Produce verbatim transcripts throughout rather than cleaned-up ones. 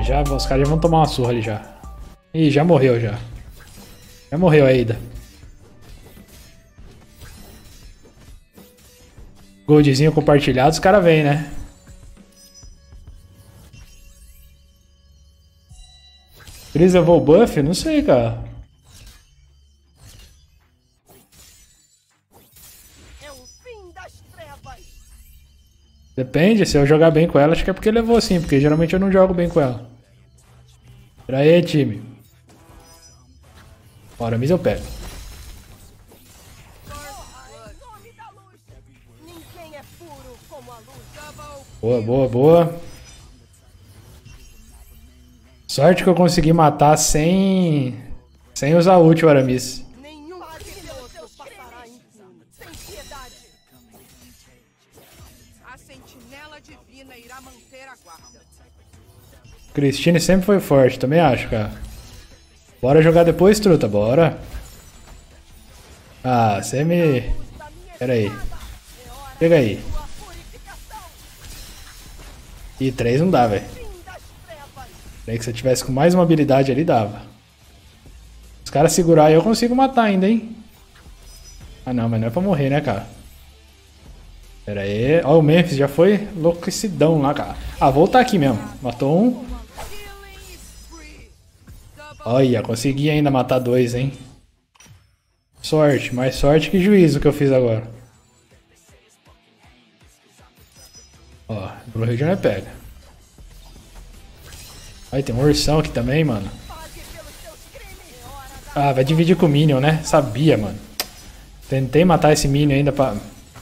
já, os caras já vão tomar uma surra ali já. Ih, já morreu já. Já morreu ainda. Goldzinho compartilhado, os caras vêm, né? Chris levou o buff? Não sei, cara. Depende, se eu jogar bem com ela, acho que é porque levou sim, porque geralmente eu não jogo bem com ela. Pera aí, time. Bora, mas eu pego. Boa, boa, boa. Sorte que eu consegui matar sem... Sem usar ult, o Aramis. Christine sempre foi forte, também acho, cara. Bora jogar depois, truta, bora. Ah, você me... Pera aí. Chega aí. Ih, três não dá, velho. Daí que se eu tivesse com mais uma habilidade ali, dava. Os caras segurar aí eu consigo matar ainda, hein? Ah não, mas não é pra morrer, né, cara? Pera aí. Ó, o Memphis já foi louquicidão lá, cara. Ah, vou voltar aqui mesmo. Matou um. Olha, consegui ainda matar dois, hein? Sorte, mais sorte que juízo que eu fiz agora. Ó, o Rio já pega. Aí tem um ursão aqui também, mano. Ah, vai dividir com o Minion, né? Sabia, mano. Tentei matar esse Minion ainda pra...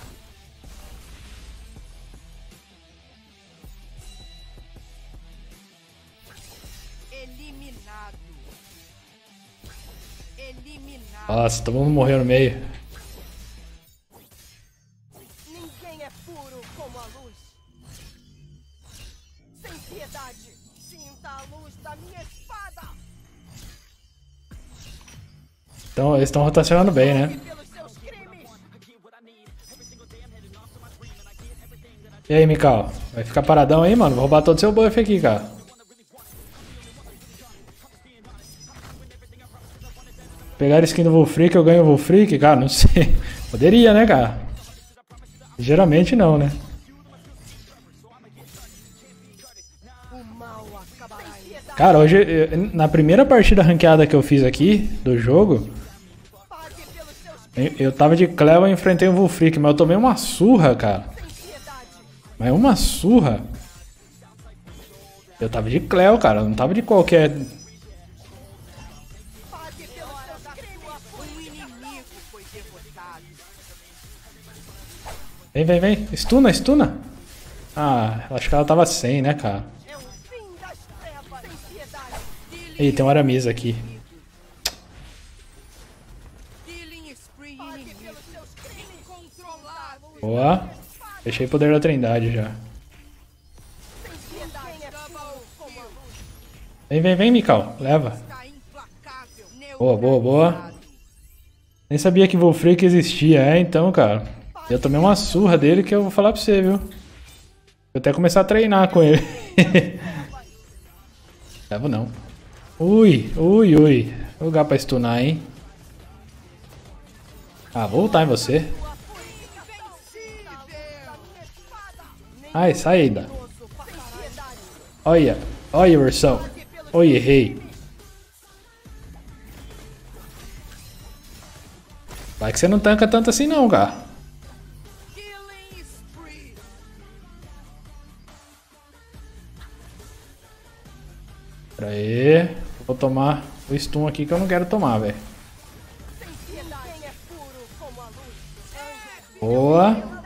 Nossa, todo mundo morreu no meio. Ninguém é puro como a luz. Sem piedade, sinta a luz da minha espada. Então, eles estão rotacionando bem, né? E aí, Mikau? Vai ficar paradão aí, mano? Vou roubar todo o seu buff aqui, cara. Pegar a skin do Wolfreak, eu ganho o Wolfreak? Cara, não sei. Poderia, né, cara? Geralmente não, né? Cara, hoje, na primeira partida ranqueada que eu fiz aqui, do jogo, eu tava de Cleo e enfrentei o Wolfreak, mas eu tomei uma surra, cara. Mas uma surra. Eu tava de Cleo, cara, eu não tava de qualquer... Vem, vem, vem. Stuna, stuna. Ah, acho que ela tava sem, né, cara? Ih, tem um Aramis aqui. Boa. Fechei o poder da Trindade já. Vem, vem, vem, Mikau. Leva. Boa, boa, boa. Nem sabia que Wolfreak existia, é, então, cara. Eu tomei uma surra dele que eu vou falar pra você, viu? Vou até começar a treinar com ele. Levo não. Ui, ui, ui. Lugar pra stunar, hein? Ah, vou voltar em você. Ai, saída. Olha, olha, ursão. Oi, errei. Vai que você não tanca tanto assim não, cara. Pera aí. Vou tomar o stun aqui que eu não quero tomar, velho. Boa.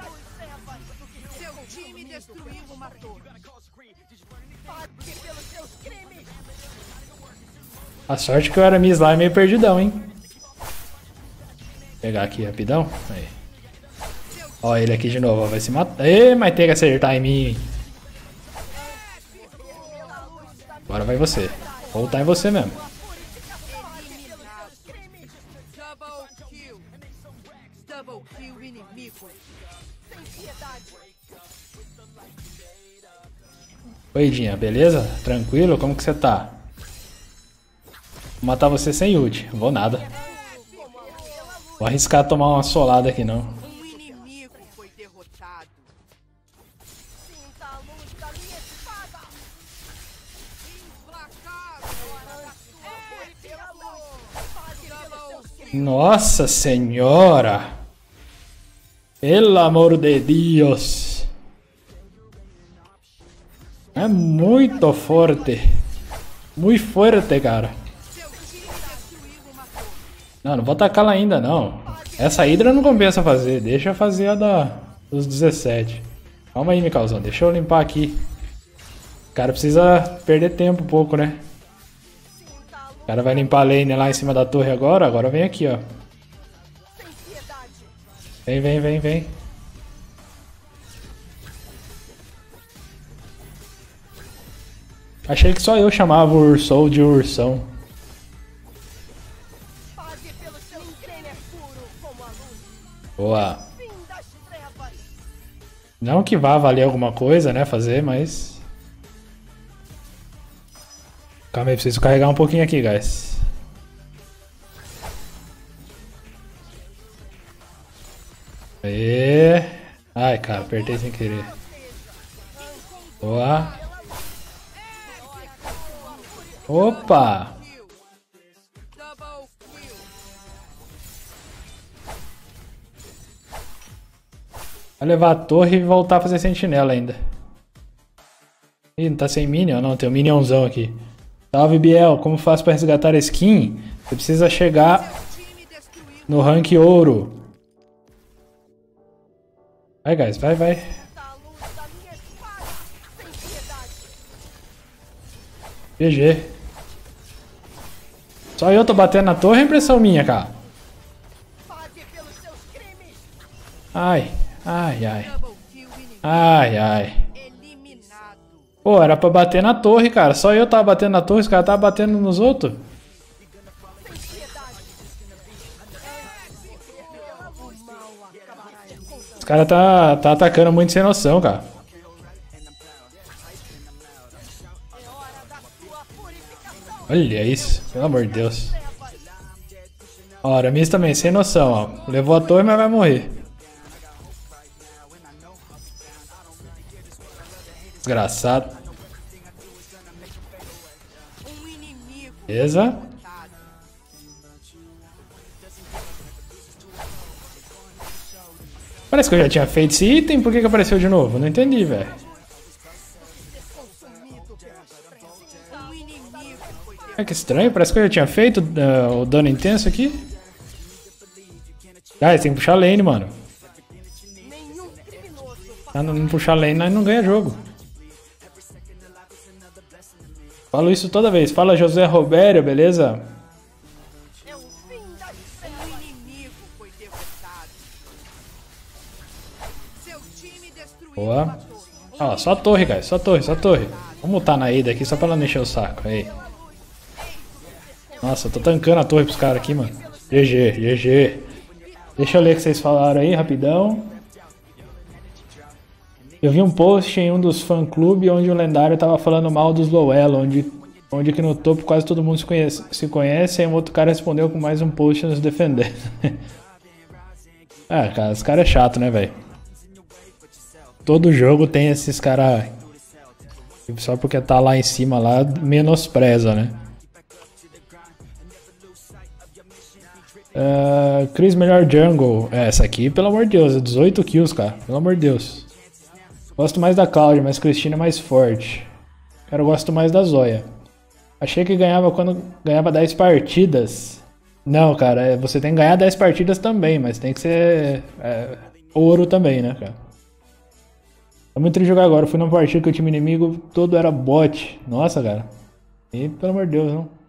A sorte que o Aramis lá é meio perdidão, hein? Vou pegar aqui rapidão. Aí. Ó, ele aqui de novo, ó, vai se matar. Ê, mas tem que acertar em mim. Agora vai você. Vou voltar em você mesmo. Oi, Dinha, beleza? Tranquilo? Como que você tá? Vou matar você sem ult. Vou nada. Vou arriscar tomar uma solada aqui, não. Um inimigo foi derrotado. Sinta a luz da minha espada. Nossa senhora! Pelo amor de Deus! É muito forte. Muito forte, cara. Não, não vou atacar ela ainda, não. Essa hidra não compensa fazer. Deixa eu fazer a da, dos dezessete. Calma aí, Mikaelzão. Deixa eu limpar aqui. O cara precisa perder tempo um pouco, né? O cara vai limpar a lane lá em cima da torre agora. Agora vem aqui, ó. Vem, vem, vem, vem. Achei que só eu chamava o Ursol de ursão. Boa. Não que vá valer alguma coisa, né? Fazer, mas... Calma aí, preciso carregar um pouquinho aqui, guys. Aê. Ai, cara, apertei sem querer. Boa. Opa! Vai levar a torre e voltar a fazer sentinela ainda. Ih, não tá sem minion? Não, tem um minionzão aqui. Salve, Biel. Como faço pra resgatar a skin? Você precisa chegar no rank ouro. Vai, guys. Vai, vai. G G. Só eu tô batendo na torre, é impressão minha, cara. Ai, ai, ai. Ai, ai. Pô, era pra bater na torre, cara. Só eu tava batendo na torre, os caras estavam batendo nos outros. Os caras tá, tá atacando muito sem noção, cara. Olha isso, pelo amor de Deus. Ó, Aramis também, sem noção, ó. Levou a torre, mas vai morrer. Desgraçado. Beleza. Parece que eu já tinha feito esse item, por que que apareceu de novo? Não entendi, velho. É que estranho, parece que eu já tinha feito uh, o dano intenso aqui. Ah, tem que puxar lane, mano. Ah, não, não puxar lane, nós não ganha jogo. Falo isso toda vez. Fala José Robério, beleza? Boa. Ó, só torre, guys. Só torre, só torre. Vamos mutar na Ada aqui só pra ela não encher o saco. Aí. Nossa, eu tô tancando a torre pros caras aqui, mano. G G, G G. Deixa eu ler o que vocês falaram aí, rapidão. Eu vi um post em um dos fã-clube onde o lendário tava falando mal dos low elo, onde, onde que no topo quase todo mundo se conhece, se conhece, e um outro cara respondeu com mais um post nos defendendo. Ah, cara, esse cara é chato, né, velho? Todo jogo tem esses caras só porque tá lá em cima, lá, menospreza, né? Uh, Chris melhor jungle. É, essa aqui, pelo amor de Deus, é dezoito kills, cara. Pelo amor de Deus. Gosto mais da Cláudia, mas Cristina é mais forte. Cara, eu gosto mais da Zoya. Achei que ganhava quando ganhava dez partidas. Não, cara, é, você tem que ganhar dez partidas também, mas tem que ser é, ouro também, né, cara? É muito triste jogar agora. Eu fui numa partida que o time inimigo todo era bot. Nossa, cara. E pelo amor de Deus, não.